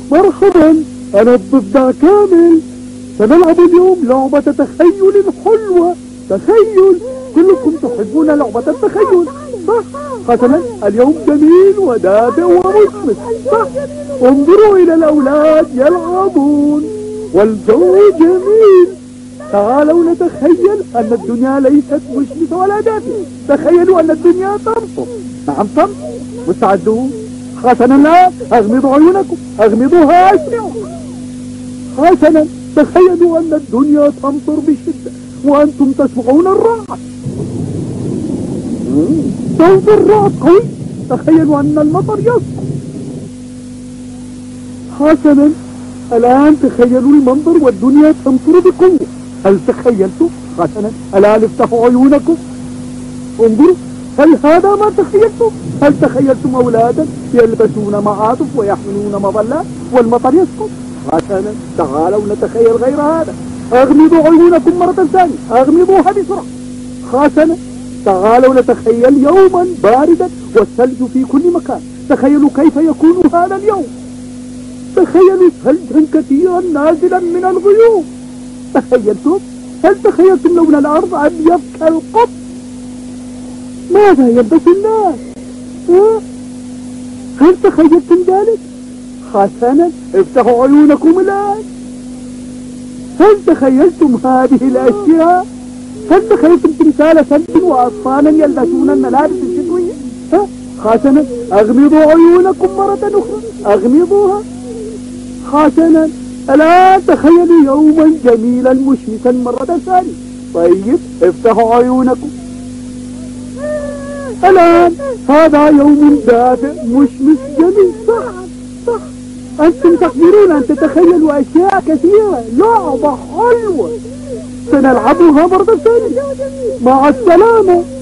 مرحبا، أنا الضفدع كامل. سنلعب اليوم لعبة تخيل حلوة. تخيل، كلكم تحبون لعبة التخيل صح؟ حسنا، اليوم جميل ودافئ ومشمس صح؟ انظروا إلى الأولاد يلعبون والجو جميل. تعالوا نتخيل أن الدنيا ليست مشمسة ولا دافئة. تخيلوا أن الدنيا تمطر. نعم تمطر. مستعدون؟ حسنا، لا أغمضوا عيونكم، أغمضوها أسمعوا. حسنا، تخيلوا أن الدنيا تمطر بشدة وأنتم تسمعون الرعد. صوت الرعد قوي. تخيلوا أن المطر يسقط. حسنا، الآن تخيلوا المنظر والدنيا تمطر بقوة. هل تخيلتم؟ حسنا، الآن افتحوا عيونكم انظروا. هل هذا ما تخيلتم؟ هل تخيلتم أولادا يلبسون معاطف ويحملون مظلات والمطر يسقط؟ حسنا، تعالوا نتخيل غير هذا. أغمضوا عيونكم مرة ثانية، أغمضوها بسرعة. حسنا، تعالوا نتخيل يوما باردا والثلج في كل مكان. تخيلوا كيف يكون هذا اليوم. تخيلوا ثلجا كثيرا نازلا من الغيوم. تخيلتم؟ هل تخيلتم لون الأرض أبيض كالقط؟ ماذا يلبس الناس؟ هل تخيلتم ذلك؟ حسنا، افتحوا عيونكم الآن. هل تخيلتم هذه الأشياء؟ هل تخيلتم تمثال ثلج وأطفالا يلبسون الملابس الشتوية؟ حسنا، أغمضوا عيونكم مرة أخرى، أغمضوها. حسنا، الآن تخيلوا يوما جميلا مشمسا مرة ثانية. طيب، افتحوا عيونكم الآن. هذا يوم دافئ مشمس جميل صح صح. أنتم تقدرون أن تتخيلوا أشياء كثيرة. لعبة حلوة سنلعبها مرة ثانية. مع السلامة.